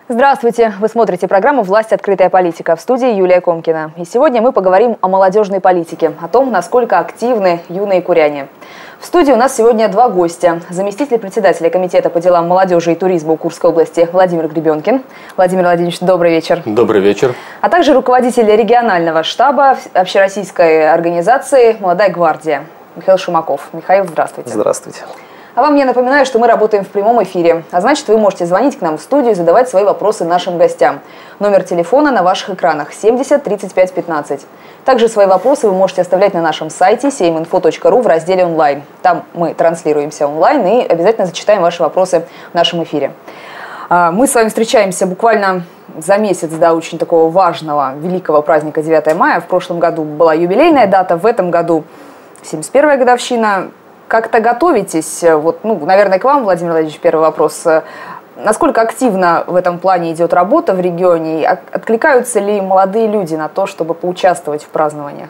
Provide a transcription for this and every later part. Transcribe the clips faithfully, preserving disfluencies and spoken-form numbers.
Здравствуйте! Вы смотрите программу «Власть. Открытая политика». В студии Юлия Комкина. И сегодня мы поговорим о молодежной политике, о том, насколько активны юные куряне. В студии у нас сегодня два гостя. Заместитель председателя Комитета по делам молодежи и туризма Курской области Владимир Гребенкин. Владимир Владимирович, добрый вечер. Добрый вечер. А также руководитель регионального штаба общероссийской организации «Молодая гвардия» Михаил Шумаков. Михаил, здравствуйте. Здравствуйте. А вам я напоминаю, что мы работаем в прямом эфире. А значит, вы можете звонить к нам в студию и задавать свои вопросы нашим гостям. Номер телефона на ваших экранах семьдесят тридцать пять пятнадцать. Также свои вопросы вы можете оставлять на нашем сайте семь инфо точка ру в разделе «Онлайн». Там мы транслируемся онлайн и обязательно зачитаем ваши вопросы в нашем эфире. Мы с вами встречаемся буквально за месяц до очень такого важного, великого праздника девятое мая. В прошлом году была юбилейная дата, в этом году семьдесят первая годовщина. Как-то готовитесь? Вот, ну, наверное, к вам, Владимир Владимирович, первый вопрос. Насколько активно в этом плане идет работа в регионе? И откликаются ли молодые люди на то, чтобы поучаствовать в празднованиях?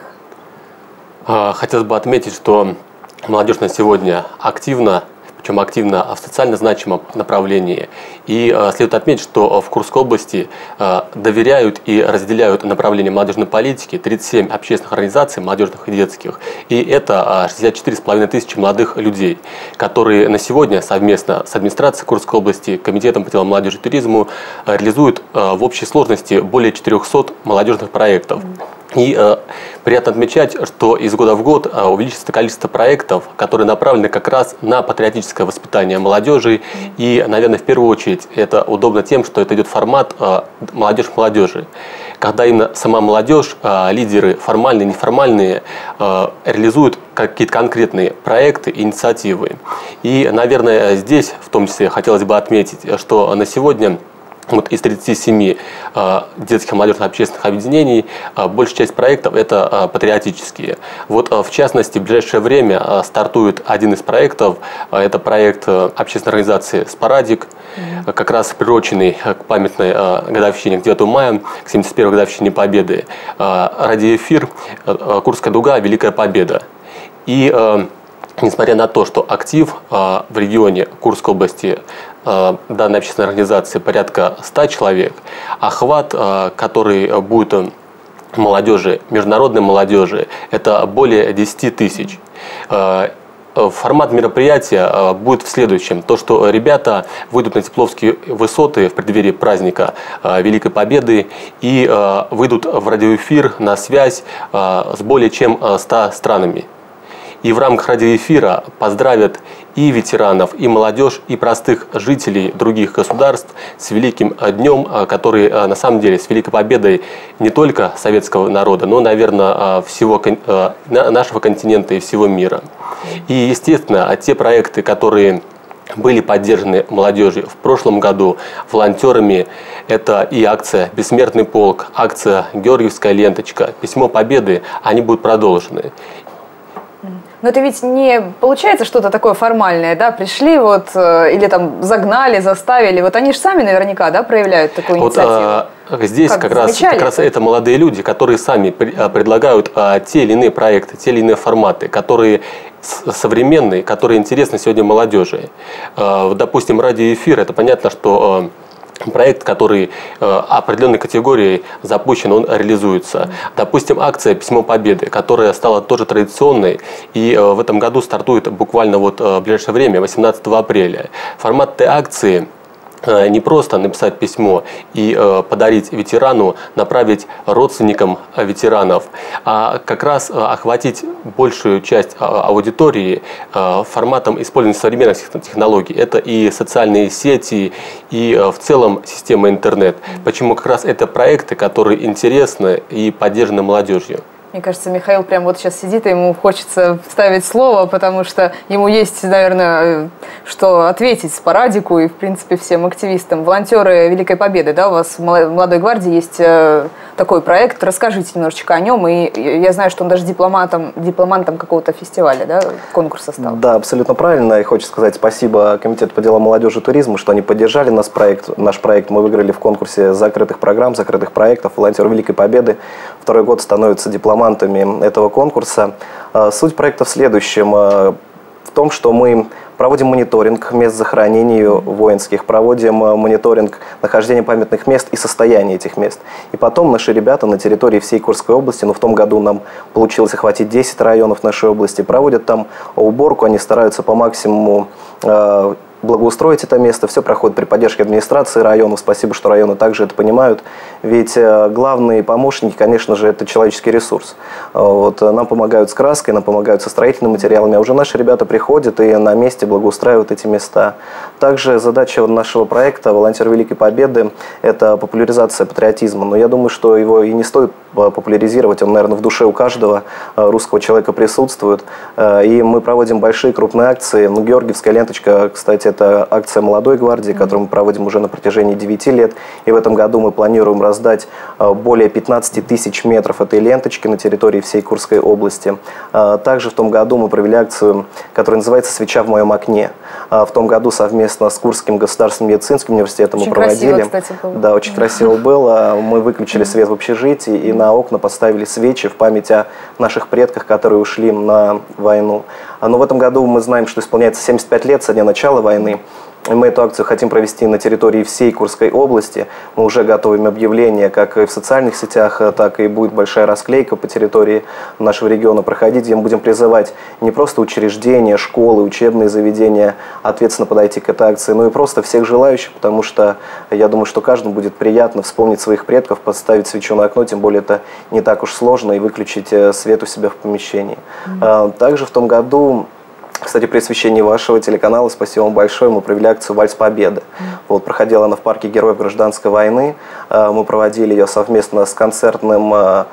Хотелось бы отметить, что молодежь на сегодня активна, причем активно в социально значимом направлении. И э, следует отметить, что в Курской области э, доверяют и разделяют направление молодежной политики тридцать семь общественных организаций, молодежных и детских. И это э, шестьдесят четыре с половиной тысячи молодых людей, которые на сегодня совместно с администрацией Курской области, Комитетом по делам молодежи и туризму э, реализуют э, в общей сложности более четырёхсот молодежных проектов. И э, приятно отмечать, что из года в год э, увеличится количество проектов, которые направлены как раз на патриотическое воспитание молодежи. И, наверное, в первую очередь это удобно тем, что это идет формат э, молодежь молодежи. Когда именно сама молодежь, э, лидеры формальные, неформальные, э, реализуют какие-то конкретные проекты, инициативы. И, наверное, здесь в том числе хотелось бы отметить, что на сегодня вот из тридцати семи э, детских и молодежных общественных объединений э, большая часть проектов это э, патриотические. Вот э, в частности в ближайшее время э, стартует один из проектов. Э, это проект э, общественной организации «Спарадик», mm-hmm. э, как раз приуроченный к памятной э, годовщине, к девятому мая, к семьдесят первой годовщине Победы. Э, радиоэфир э, «Курская дуга. Великая победа». И э, несмотря на то, что актив э, в регионе Курской области э, данной общественной организации порядка ста человек, охват, э, который будет молодежи, международной молодежи, это более десяти тысяч. Э, Формат мероприятия будет в следующем. То, что ребята выйдут на Тепловские высоты в преддверии праздника Великой Победы и э, выйдут в радиоэфир на связь э, с более чем ста странами. И в рамках радиоэфира поздравят и ветеранов, и молодежь, и простых жителей других государств с великим днем, который на самом деле с Великой Победой не только советского народа, но, наверное, всего нашего континента и всего мира. И, естественно, те проекты, которые были поддержаны молодежью в прошлом году волонтерами, это и акция «Бессмертный полк», акция «Георгиевская ленточка», «Письмо Победы», они будут продолжены. Но это ведь не получается что-то такое формальное, да? Пришли вот э, или там загнали, заставили. Вот они же сами наверняка, да, проявляют такую инициативу. Вот, э, здесь как, как, раз, как раз это молодые люди, которые сами предлагают э, те или иные проекты, те или иные форматы, которые современные, которые интересны сегодня молодежи. Э, допустим, радиоэфир, это понятно, что э, проект, который э, определенной категорией запущен, он реализуется. Допустим, акция «Письмо Победы», которая стала тоже традиционной и э, в этом году стартует буквально вот, э, в ближайшее время, восемнадцатого апреля. Формат этой акции э, не просто написать письмо и э, подарить ветерану, направить родственникам ветеранов, а как раз э, охватить большую часть э, аудитории э, форматом использования современных технологий. Это и социальные сети, и э, в целом система интернет. Почему как раз это проекты, которые интересны и поддержаны молодежью. Мне кажется, Михаил прям вот сейчас сидит, и ему хочется вставить слово, потому что ему есть, наверное, что ответить Спарадику и, в принципе, всем активистам. Волонтеры Великой Победы, да, у вас в Молодой гвардии есть такой проект. Расскажите немножечко о нем. И я знаю, что он даже дипломатом, дипломантом какого-то фестиваля, да, конкурса стал. Да, абсолютно правильно. И хочу сказать спасибо Комитету по делам молодежи и туризма, что они поддержали наш проект. Наш проект мы выиграли в конкурсе закрытых программ, закрытых проектов. Волонтеры Великой Победы второй год становятся дипломатами этого конкурса. Суть проекта в следующем. том, что мы проводим мониторинг мест захоронений воинских, проводим мониторинг нахождения памятных мест и состояния этих мест. И потом наши ребята на территории всей Курской области, ну в том году нам получилось охватить десять районов нашей области, проводят там уборку, они стараются по максимуму э, благоустроить это место, все проходит при поддержке администрации районов. Спасибо, что районы также это понимают. Ведь главные помощники, конечно же, это человеческий ресурс. Вот, нам помогают с краской, нам помогают со строительными материалами, а уже наши ребята приходят и на месте благоустраивают эти места. Также задача нашего проекта «Волонтер Великой Победы» – это популяризация патриотизма. Но я думаю, что его и не стоит популяризировать, он, наверное, в душе у каждого русского человека присутствует. И мы проводим большие крупные акции. Ну, Георгиевская ленточка, кстати, это акция «Молодой гвардии», которую мы проводим уже на протяжении девяти лет. И в этом году мы планируем раздать более пятнадцати тысяч метров этой ленточки на территории всей Курской области. Также в том году мы провели акцию, которая называется «Свеча в моем окне». В том году совместно с Курским государственным медицинским университетом очень мы проводили. Красиво, кстати, было. Да, очень красиво было. Мы выключили свет в общежитии и на окна поставили свечи в память о наших предках, которые ушли на войну. Но в этом году мы знаем, что исполняется семьдесят пять лет со дня начала войны. Мы эту акцию хотим провести на территории всей Курской области. Мы уже готовим объявления как и в социальных сетях, так и будет большая расклейка по территории нашего региона проходить, где мы будем призывать не просто учреждения, школы, учебные заведения ответственно подойти к этой акции, но и просто всех желающих, потому что я думаю, что каждому будет приятно вспомнить своих предков, поставить свечу на окно, тем более это не так уж сложно, и выключить свет у себя в помещении. Mm-hmm. Также в том году, кстати, при освещении вашего телеканала, спасибо вам большое, мы провели акцию «Вальс Победы». Mm. Вот, проходила она в парке Героев Гражданской войны. Мы проводили ее совместно с концертным,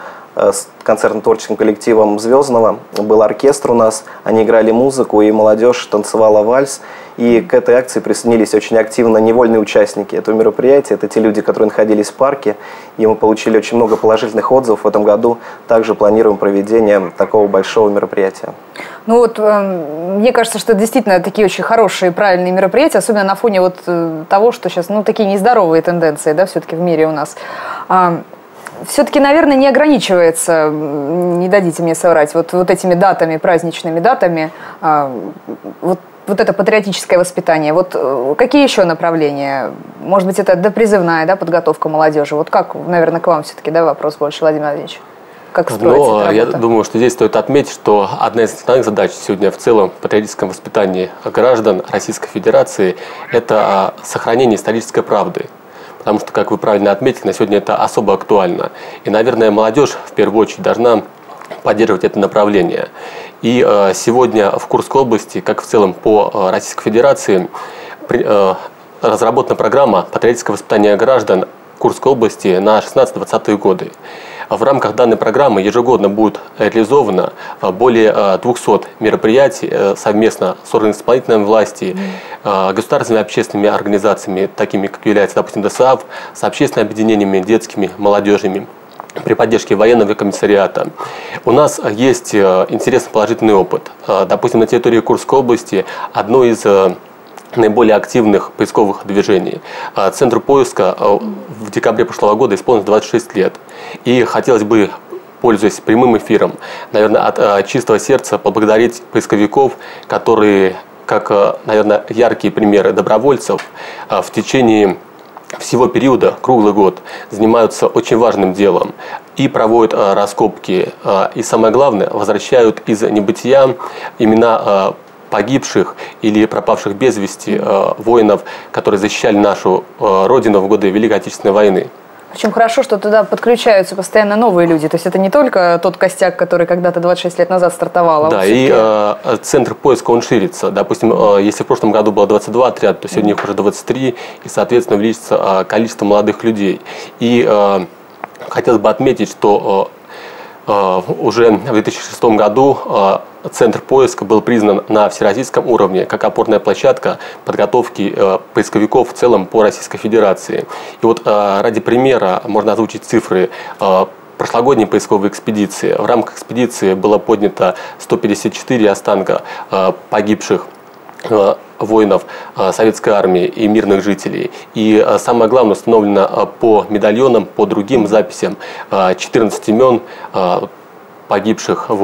с концертно-творческим коллективом «Звездного». Был оркестр у нас, они играли музыку, и молодежь танцевала вальс. И к этой акции присоединились очень активно невольные участники этого мероприятия. Это те люди, которые находились в парке. И мы получили очень много положительных отзывов. В этом году также планируем проведение такого большого мероприятия. Ну вот, э, мне кажется, что это действительно такие очень хорошие, правильные мероприятия, особенно на фоне вот э, того, что сейчас, ну, такие нездоровые тенденции, да, все-таки в мире у нас. А, все-таки, наверное, не ограничивается, не дадите мне соврать, вот, вот этими датами, праздничными датами, а, вот, вот это патриотическое воспитание. Вот какие еще направления? Может быть, это допризывная, да, подготовка молодежи? Вот как, наверное, к вам все-таки, да, вопрос больше, Владимир Владимирович? Как строится Но эта я работа? думаю, что здесь стоит отметить, что одна из основных задач сегодня в целом в патриотическом воспитании граждан Российской Федерации – это сохранение исторической правды. Потому что, как вы правильно отметили, на сегодня это особо актуально. И, наверное, молодежь в первую очередь должна поддерживать это направление. И э, сегодня в Курской области, как в целом по э, Российской Федерации, при, э, разработана программа патриотического воспитания граждан Курской области на шестнадцатые-двадцатые годы. В рамках данной программы ежегодно будет реализовано более двухсот мероприятий совместно с органами исполнительной власти, государственными общественными организациями, такими как является, допустим, ДОСААФ, с общественными объединениями детскими, молодежными, при поддержке военного комиссариата. У нас есть интересный положительный опыт. Допустим, на территории Курской области одно из наиболее активных поисковых движений. Центру поиска в декабре прошлого года исполнилось двадцать шесть лет. И хотелось бы, пользуясь прямым эфиром, наверное, от чистого сердца поблагодарить поисковиков, которые, как, наверное, яркие примеры добровольцев, в течение всего периода, круглый год, занимаются очень важным делом и проводят раскопки. И самое главное, возвращают из небытия имена погибших или пропавших без вести э, воинов, которые защищали нашу э, Родину в годы Великой Отечественной войны. Причем хорошо, что туда подключаются постоянно новые люди. То есть это не только тот костяк, который когда-то двадцать шесть лет назад стартовал. А да, вот и э, центр поиска, он ширится. Допустим, э, если в прошлом году было двадцать два отряда, то сегодня их уже двадцать три, и, соответственно, увеличится э, количество молодых людей. И э, хотелось бы отметить, что э, э, уже в две тысячи шестом году э, Центр поиска был признан на всероссийском уровне как опорная площадка подготовки э, поисковиков в целом по Российской Федерации. И вот э, ради примера можно озвучить цифры э, прошлогодней поисковой экспедиции. В рамках экспедиции было поднято сто пятьдесят четыре останка э, погибших э, воинов э, Советской армии и мирных жителей. И э, самое главное, установлено э, по медальонам, по другим записям э, четырнадцать имен э, погибших воинов.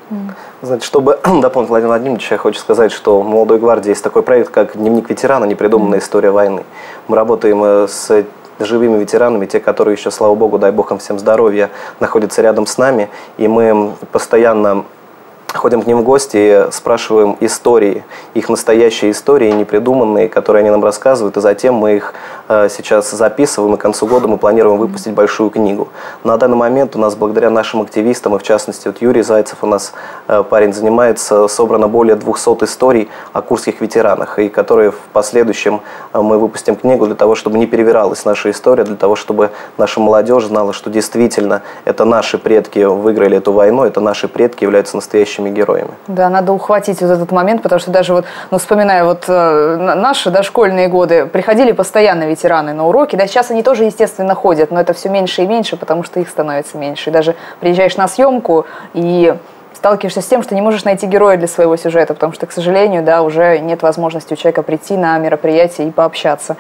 Mm. Знаете, чтобы дополнить Владимира Владимировича, я хочу сказать, что в «Молодой гвардии» есть такой проект, как «Дневник ветерана. Непридуманная история войны». Мы работаем с живыми ветеранами, те, которые еще, слава богу, дай бог им всем здоровья, находятся рядом с нами, и мы постоянно ходим к ним в гости и спрашиваем истории, их настоящие истории, непридуманные, которые они нам рассказывают, и затем мы их э, сейчас записываем, и к концу года мы планируем выпустить большую книгу. На данный момент у нас, благодаря нашим активистам, и в частности вот Юрий Зайцев, у нас э, парень занимается, собрано более двухсот историй о курских ветеранах, и которые в последующем э, мы выпустим книгу для того, чтобы не перевиралась наша история, для того, чтобы наша молодежь знала, что действительно это наши предки выиграли эту войну, это наши предки являются настоящими героями. Да, надо ухватить вот этот момент, потому что даже вот, ну, вспоминая вот э, наши дошкольные годы, приходили постоянно ветераны на уроки, да, сейчас они тоже, естественно, ходят, но это все меньше и меньше, потому что их становится меньше. И даже приезжаешь на съемку и сталкиваешься с тем, что не можешь найти героя для своего сюжета, потому что, к сожалению, да, уже нет возможности у человека прийти на мероприятие и пообщаться.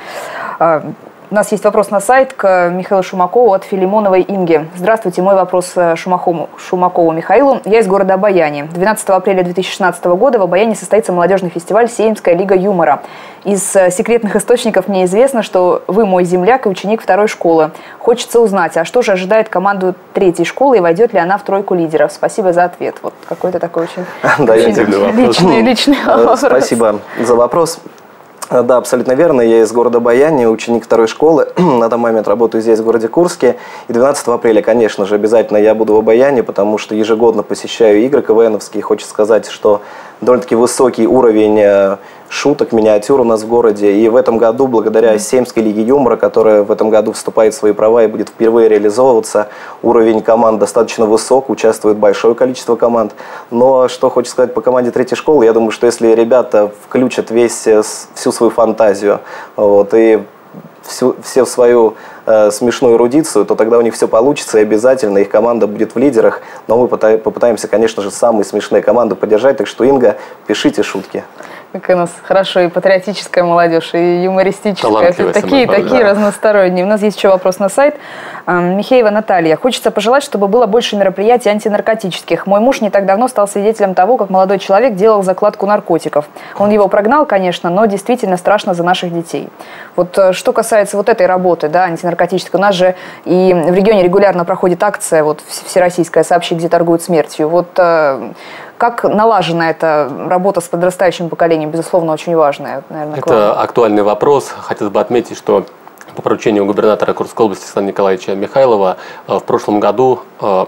У нас есть вопрос на сайт к Михаилу Шумакову от Филимоновой Инги. Здравствуйте, мой вопрос Шумакову, Шумакову Михаилу. Я из города Обаяни. двенадцатого апреля две тысячи шестнадцатого года в Обаяне состоится молодежный фестиваль «Сеймская лига юмора». Из секретных источников мне известно, что вы мой земляк и ученик второй школы. Хочется узнать, а что же ожидает команду третьей школы и войдет ли она в тройку лидеров? Спасибо за ответ. Вот какой-то такой очень, очень личный, личный вопрос. Спасибо за вопрос. Да, абсолютно верно. Я из города Обаяни, ученик второй школы. На данный момент работаю здесь, в городе Курске. И двенадцатого апреля, конечно же, обязательно я буду в Обаяне, потому что ежегодно посещаю игры КВНовские. Хочется сказать, что довольно-таки высокий уровень шуток, миниатюр у нас в городе. И в этом году, благодаря Сеймской лиге юмора, которая в этом году вступает в свои права и будет впервые реализовываться, уровень команд достаточно высок, участвует большое количество команд. Но что хочется сказать по команде третьей школы, я думаю, что если ребята включат весь, всю свою фантазию вот, и всю, все в свою э, смешную эрудицию, то тогда у них все получится, и обязательно их команда будет в лидерах. Но мы попытаемся, конечно же, самые смешные команды поддержать. Так что, Инга, пишите шутки. Какая у нас хорошо и патриотическая молодежь, и юмористическая. Такие, такие да. разносторонние. У нас есть еще вопрос на сайт. Михеева Наталья. Хочется пожелать, чтобы было больше мероприятий антинаркотических. Мой муж не так давно стал свидетелем того, как молодой человек делал закладку наркотиков. Он его прогнал, конечно, но действительно страшно за наших детей. Вот что касается вот этой работы, да, антинаркотической, у нас же и в регионе регулярно проходит акция, вот всероссийская «Сообщи, где торгуют смертью». Вот как налажена эта работа с подрастающим поколением, безусловно, очень важная. Наверное, это актуальный вопрос. Хотелось бы отметить, что по поручению губернатора Курской области Александра Николаевича Михайлова в прошлом году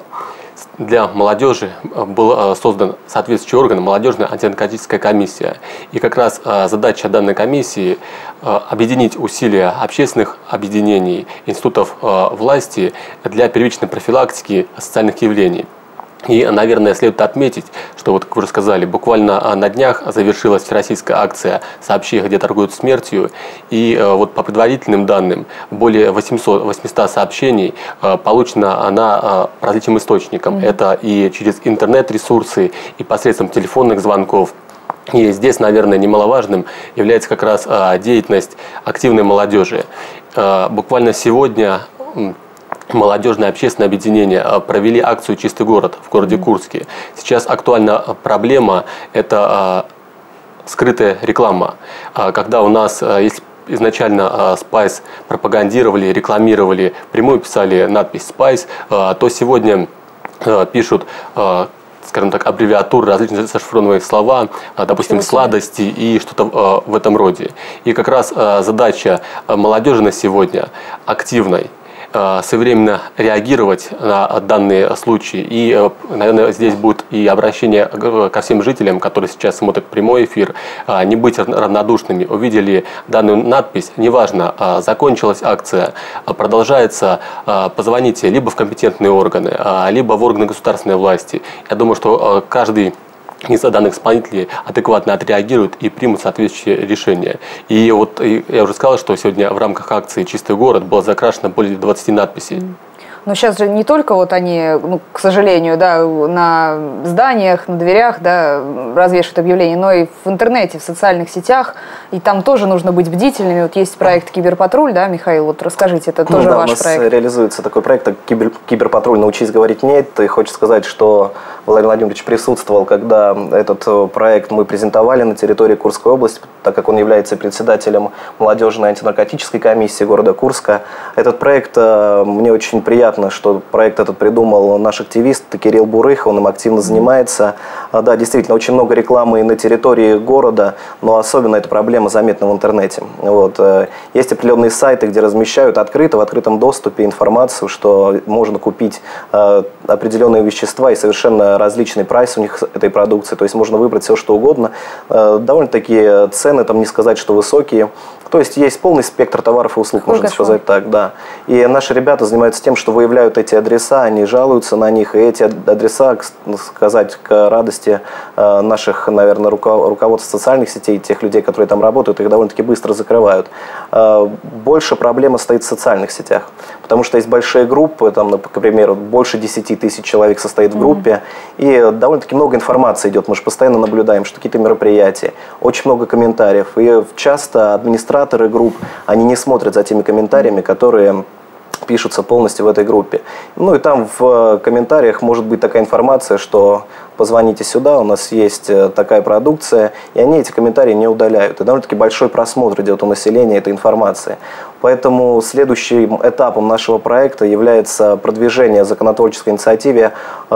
для молодежи был создан соответствующий орган «Молодежная антинаркотическая комиссия». И как раз задача данной комиссии – объединить усилия общественных объединений, институтов власти для первичной профилактики социальных явлений. И, наверное, следует отметить, что, вот, как вы уже сказали, буквально на днях завершилась всероссийская акция «Сообщи, где торгуют смертью». И вот по предварительным данным, более восьмисот сообщений получено она по различным источникам. Mm-hmm. Это и через интернет-ресурсы, и посредством телефонных звонков. И здесь, наверное, немаловажным является как раз деятельность активной молодежи. Буквально сегодня молодежное общественное объединение провели акцию «Чистый город» в городе Курске. Сейчас актуальна проблема – это скрытая реклама. Когда у нас, если изначально Spice пропагандировали, рекламировали, прямую писали надпись Spice, то сегодня пишут, скажем так, аббревиатуры, различные зашифрованные слова, допустим, сладости и что-то в этом роде. И как раз задача молодежи на сегодня активной, своевременно реагировать на данные случаи. И, наверное, здесь будет и обращение ко всем жителям, которые сейчас смотрят прямой эфир, не быть равнодушными. Увидели данную надпись, неважно, закончилась акция, продолжается, позвоните либо в компетентные органы, либо в органы государственной власти. Я думаю, что каждый из данных исполнителей адекватно отреагируют и примут соответствующие решения. И вот я уже сказал, что сегодня в рамках акции «Чистый город» было закрашено более двадцати надписей. Но сейчас же не только вот они, ну, к сожалению, да, на зданиях, на дверях, да, развешивают объявления, но и в интернете, в социальных сетях, и там тоже нужно быть бдительными. Вот есть проект «Киберпатруль», да, Михаил, вот расскажите, это тоже да, ваш проект. Да, у нас реализуется такой проект, Кибер, «Киберпатруль. Научись говорить нет». И хочется сказать, что Владимир Владимирович присутствовал, когда этот проект мы презентовали на территории Курской области, так как он является председателем молодежной антинаркотической комиссии города Курска. Этот проект, мне очень приятно, что проект этот придумал наш активист Кирилл Бурых, он им активно занимается. Да, действительно, очень много рекламы на территории города, но особенно эта проблема заметна в интернете. Вот. Есть определенные сайты, где размещают открыто, в открытом доступе информацию, что можно купить э, определенные вещества и совершенно различный прайс у них этой продукции, то есть можно выбрать все, что угодно. Э, довольно-таки цены, там не сказать, что высокие. То есть есть полный спектр товаров и услуг, можно Хорошо. сказать так, да. И наши ребята занимаются тем, что выявляют эти адреса, они жалуются на них, и эти адреса, сказать, к радости наших, наверное, руководств социальных сетей, тех людей, которые там работают, их довольно-таки быстро закрывают. Больше проблема стоит в социальных сетях, потому что есть большие группы, там, к примеру, больше десяти тысяч человек состоит в группе, mm-hmm. и довольно-таки много информации идет, мы же постоянно наблюдаем, что какие-то мероприятия, очень много комментариев, и часто администрация групп, они не смотрят за теми комментариями, которые пишутся полностью в этой группе. Ну и там в комментариях может быть такая информация, что позвоните сюда, у нас есть такая продукция, и они эти комментарии не удаляют. И довольно-таки большой просмотр идет у населения этой информации. Поэтому следующим этапом нашего проекта является продвижение законотворческой инициативы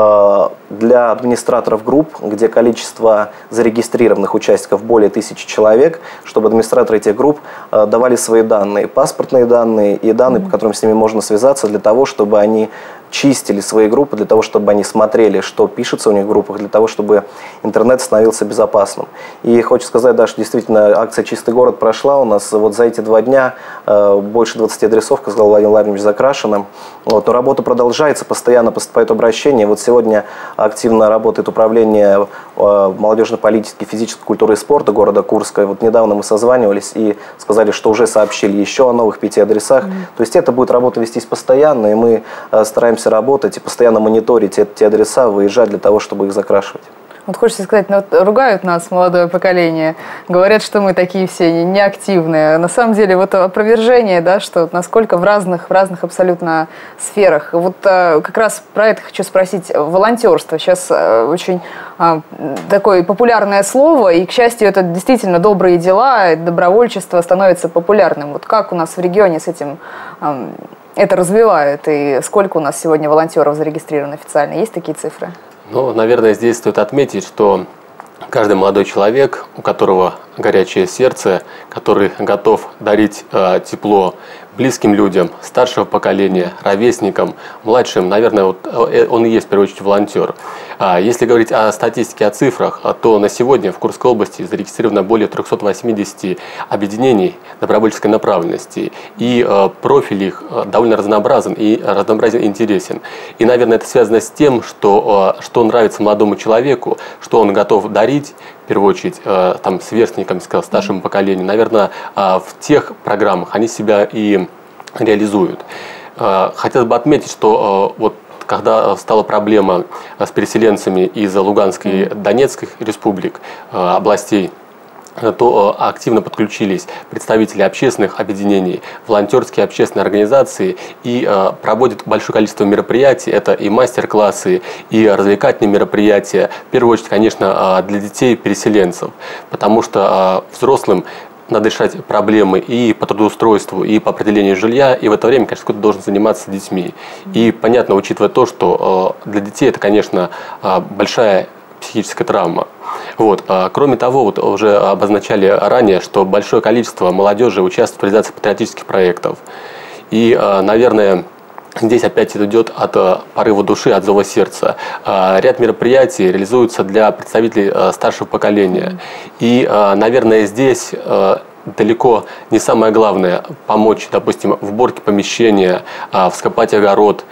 для администраторов групп, где количество зарегистрированных участников более тысячи человек, чтобы администраторы этих групп давали свои данные, паспортные данные и данные, по которым с ними можно связаться, для того, чтобы они чистили свои группы, для того, чтобы они смотрели, что пишется у них в группах, для того, чтобы интернет становился безопасным. И хочу сказать, да, что действительно акция «Чистый город» прошла у нас. Вот за эти два дня э, больше двадцати адресов, как сказал Владимир Владимирович, закрашено. Вот, но работа продолжается, постоянно поступают обращения. Вот сегодня активно работает управление э, молодежной политики, физической культуры и спорта города Курска. Вот недавно мы созванивались и сказали, что уже сообщили еще о новых пяти адресах. Mm-hmm. То есть это будет работа вестись постоянно, и мы э, стараемся работать и постоянно мониторить эти адреса, выезжать для того, чтобы их закрашивать. Вот хочется сказать, ну, вот ругают нас молодое поколение, говорят, что мы такие все неактивные. На самом деле, вот опровержение, да, что насколько в разных, в разных абсолютно сферах. Вот а, как раз про это хочу спросить. Волонтерство сейчас а, очень а, такое популярное слово, и, к счастью, это действительно добрые дела, добровольчество становится популярным. Вот как у нас в регионе с этим а, это развивают, и сколько у нас сегодня волонтеров зарегистрировано официально? Есть такие цифры? Ну, наверное, здесь стоит отметить, что каждый молодой человек, у которого горячее сердце, который готов дарить э, тепло близким людям, старшего поколения, ровесникам, младшим, наверное, вот, э, он и есть в первую очередь волонтер. А если говорить о статистике, о цифрах, то на сегодня в Курской области зарегистрировано более трёхсот восьмидесяти объединений добровольческой направленности. И э, профиль их довольно разнообразен и разнообразен и интересен. И, наверное, это связано с тем, что, э, что нравится молодому человеку, что он готов дарить, в первую очередь, э, там, сверстникам, сказал, старшему поколению. Наверное, э, в тех программах они себя и реализуют. Э, хотелось бы отметить, что э, вот когда стала проблема с переселенцами из Луганской и Донецкой республик, э, областей, то активно подключились представители общественных объединений, волонтерские общественные организации и э, проводят большое количество мероприятий. Это и мастер-классы, и развлекательные мероприятия. В первую очередь, конечно, для детей-переселенцев, потому что э, взрослым надо решать проблемы и по трудоустройству, и по определению жилья, и в это время, конечно, кто-то должен заниматься детьми. И понятно, учитывая то, что э, для детей это, конечно, э, большая психическая травма. Вот. Кроме того, вот уже обозначали ранее, что большое количество молодежи участвует в реализации патриотических проектов. И, наверное, здесь опять идет от порыва души, от зова сердца. Ряд мероприятий реализуются для представителей старшего поколения. И, наверное, здесь далеко не самое главное помочь, допустим, в уборке помещения, вскопать огород.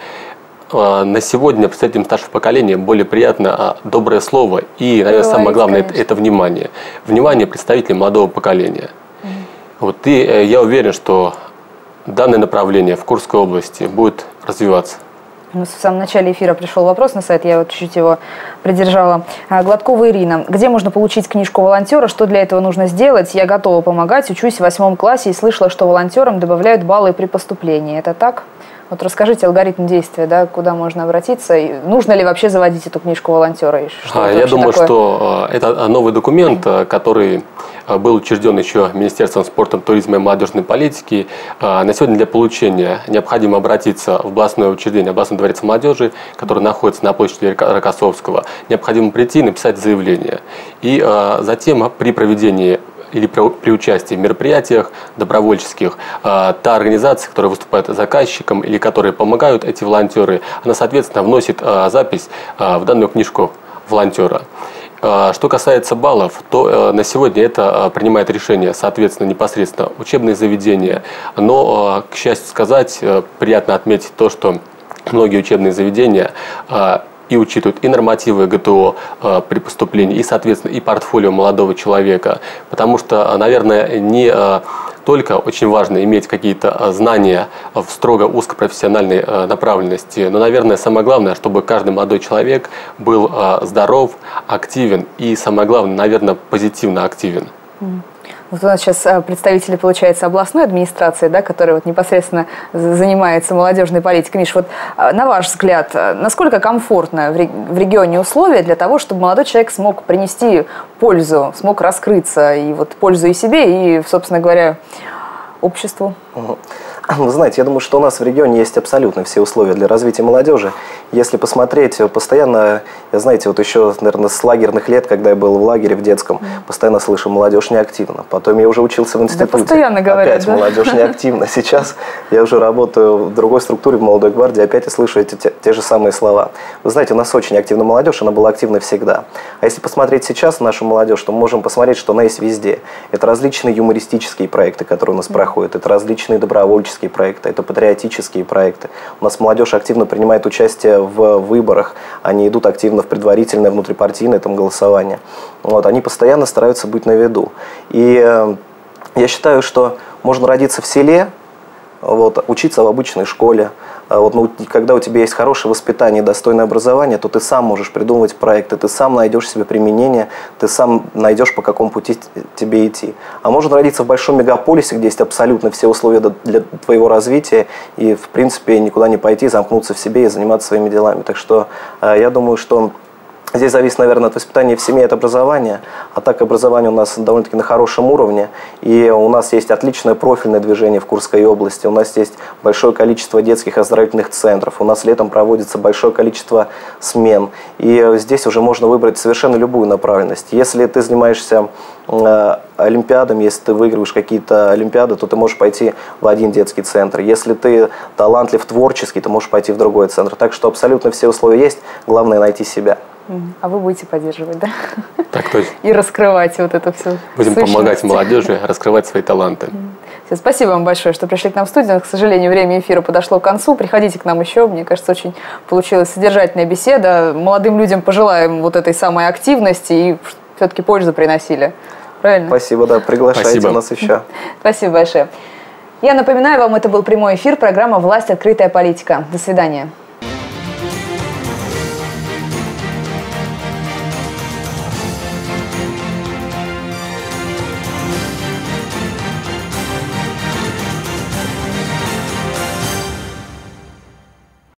На сегодня представителям старшего поколения более приятно доброе слово и, наверное, самое главное это, это внимание. Внимание представителей молодого поколения. Mm-hmm. Вот, и я уверен, что данное направление в Курской области будет развиваться. В самом начале эфира пришел вопрос на сайт, я вот чуть-чуть его придержала. Гладкова Ирина. Где можно получить книжку волонтера? Что для этого нужно сделать? Я готова помогать. Учусь в восьмом классе и слышала, что волонтерам добавляют баллы при поступлении. Это так? Вот расскажите алгоритм действия, да, куда можно обратиться, и нужно ли вообще заводить эту книжку волонтера? А, я думаю, такое? что это новый документ, который был учрежден еще Министерством спорта, туризма и молодежной политики. На сегодня для получения необходимо обратиться в областное учреждение, областной дворец молодежи, который находится на площади Рокоссовского. Необходимо прийти и написать заявление. И затем при проведении или при, при участии в мероприятиях добровольческих, э, та организация, которая выступает заказчиком или которые помогают, эти волонтеры, она, соответственно, вносит э, запись э, в данную книжку волонтера. Э, что касается баллов, то э, на сегодня это э, принимает решение, соответственно, непосредственно учебные заведения. Но, э, к счастью сказать, э, приятно отметить то, что многие учебные заведения э, и учитывают и нормативы ГТО э, при поступлении, и, соответственно, и портфолио молодого человека. Потому что, наверное, не э, только очень важно иметь какие-то знания в строго узкопрофессиональной э, направленности, но, наверное, самое главное, чтобы каждый молодой человек был э, здоров, активен и, самое главное, наверное, позитивно активен. Вот у нас сейчас представители, получается, областной администрации, да, которая вот непосредственно занимается молодежной политикой. Миш, вот на ваш взгляд, насколько комфортно в регионе условия для того, чтобы молодой человек смог принести пользу, смог раскрыться, и вот пользу и себе, и, собственно говоря, обществу? Вы знаете, я думаю, что у нас в регионе есть абсолютно все условия для развития молодежи. Если посмотреть, постоянно, знаете, вот еще, наверное, с лагерных лет, когда я был в лагере в детском, постоянно слышу: молодежь неактивна. Потом я уже учился в институте. Да, постоянно говорят, опять да? Молодежь неактивна. Сейчас я уже работаю в другой структуре, в молодой гвардии, опять я слышу эти те, те же самые слова. Вы знаете, у нас очень активна молодежь, она была активна всегда. А если посмотреть сейчас нашу молодежь, то мы можем посмотреть, что она есть везде. Это различные юмористические проекты, которые у нас проходят, это различные добровольческие проекты, это патриотические проекты. У нас молодежь активно принимает участие в выборах, они идут активно в предварительное, внутрипартийное там голосование. Вот, они постоянно стараются быть на виду. И э, я считаю, что можно родиться в селе, вот, учиться в обычной школе. Вот, ну, когда у тебя есть хорошее воспитание, достойное образование, то ты сам можешь придумывать проекты, ты сам найдешь себе применение, ты сам найдешь, по какому пути тебе идти. А можно родиться в большом мегаполисе, где есть абсолютно все условия для твоего развития, и, в принципе, никуда не пойти, замкнуться в себе и заниматься своими делами. Так что я думаю, что здесь зависит, наверное, от воспитания в семье, от образования. А так образование у нас довольно-таки на хорошем уровне. И у нас есть отличное профильное движение в Курской области. У нас есть большое количество детских оздоровительных центров. У нас летом проводится большое количество смен. И здесь уже можно выбрать совершенно любую направленность. Если ты занимаешься э, олимпиадами, если ты выигрываешь какие-то олимпиады, то ты можешь пойти в один детский центр. Если ты талантлив творческий, ты можешь пойти в другой центр. Так что абсолютно все условия есть. Главное найти себя. А вы будете поддерживать, да? Так точно. И раскрывать вот это все. Будем помогать молодежи раскрывать свои таланты. Все, спасибо вам большое, что пришли к нам в студию. К сожалению, время эфира подошло к концу. Приходите к нам еще. Мне кажется, очень получилась содержательная беседа. Молодым людям пожелаем вот этой самой активности и все-таки пользу приносили. Правильно? Спасибо, да. Приглашайте Спасибо. нас еще. Спасибо большое. Я напоминаю вам, это был прямой эфир программы «Власть. Открытая политика». До свидания.